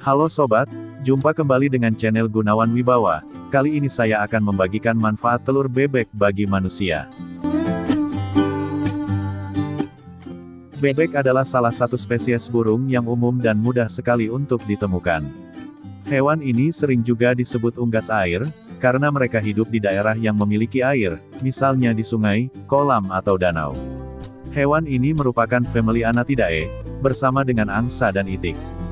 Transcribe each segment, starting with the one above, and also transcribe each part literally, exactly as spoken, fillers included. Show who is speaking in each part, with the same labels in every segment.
Speaker 1: Halo sobat, jumpa kembali dengan channel Gunawan Wibawa. Kali ini saya akan membagikan manfaat telur bebek bagi manusia. Bebek adalah salah satu spesies burung yang umum dan mudah sekali untuk ditemukan. Hewan ini sering juga disebut unggas air, karena mereka hidup di daerah yang memiliki air, misalnya di sungai, kolam atau danau. Hewan ini merupakan famili Anatidae, bersama dengan angsa dan itik.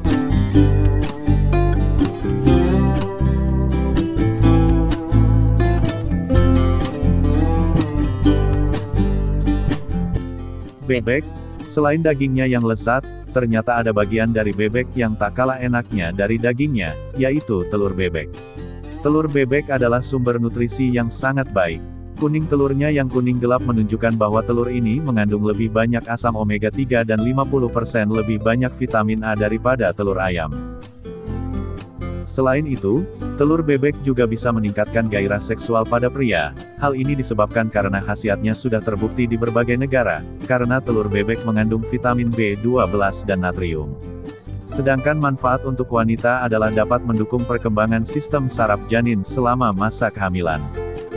Speaker 1: Bebek, selain dagingnya yang lezat, ternyata ada bagian dari bebek yang tak kalah enaknya dari dagingnya, yaitu telur bebek. Telur bebek adalah sumber nutrisi yang sangat baik. Kuning telurnya yang kuning gelap menunjukkan bahwa telur ini mengandung lebih banyak asam omega tiga dan lima puluh persen lebih banyak vitamin A daripada telur ayam. Selain itu, telur bebek juga bisa meningkatkan gairah seksual pada pria. Hal ini disebabkan karena khasiatnya sudah terbukti di berbagai negara, karena telur bebek mengandung vitamin B dua belas dan natrium. Sedangkan manfaat untuk wanita adalah dapat mendukung perkembangan sistem saraf janin selama masa kehamilan.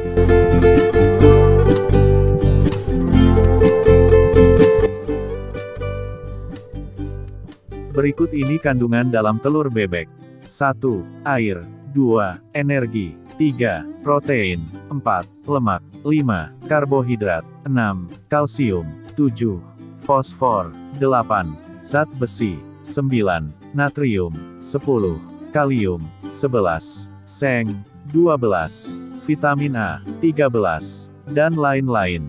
Speaker 1: Berikut ini kandungan dalam telur bebek. satu. Air. dua. Energi. tiga. Protein. empat. Lemak. lima. Karbohidrat. enam. Kalsium. tujuh. Fosfor. delapan. Zat besi. sembilan. Natrium. sepuluh. Kalium. sebelas. Seng. dua belas. Vitamin A. tiga belas. Dan lain-lain.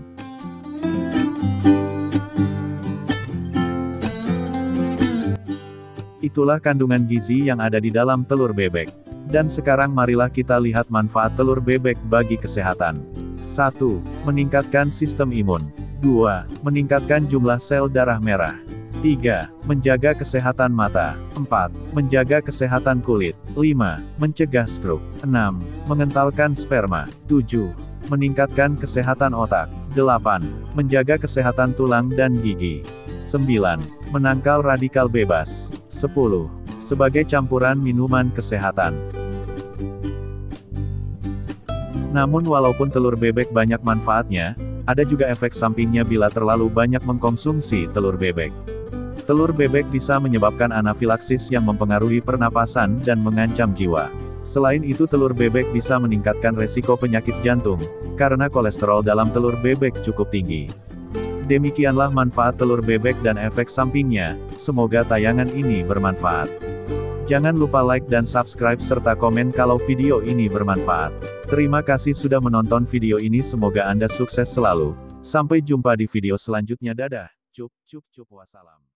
Speaker 1: Itulah kandungan gizi yang ada di dalam telur bebek. Dan sekarang marilah kita lihat manfaat telur bebek bagi kesehatan. satu. Meningkatkan sistem imun. dua. Meningkatkan jumlah sel darah merah. tiga. Menjaga kesehatan mata. empat. Menjaga kesehatan kulit. lima. Mencegah stroke. enam. Mengentalkan sperma. tujuh. Meningkatkan kesehatan otak. delapan. Menjaga kesehatan tulang dan gigi. sembilan. Menangkal radikal bebas. sepuluh. Sebagai campuran minuman kesehatan. Namun walaupun telur bebek banyak manfaatnya, ada juga efek sampingnya bila terlalu banyak mengkonsumsi telur bebek. Telur bebek bisa menyebabkan anafilaksis yang mempengaruhi pernapasan dan mengancam jiwa. Selain itu telur bebek bisa meningkatkan resiko penyakit jantung, karena kolesterol dalam telur bebek cukup tinggi. Demikianlah manfaat telur bebek dan efek sampingnya, semoga tayangan ini bermanfaat. Jangan lupa like dan subscribe serta komen kalau video ini bermanfaat. Terima kasih sudah menonton video ini, semoga Anda sukses selalu. Sampai jumpa di video selanjutnya, dadah, cup cup cup wassalam.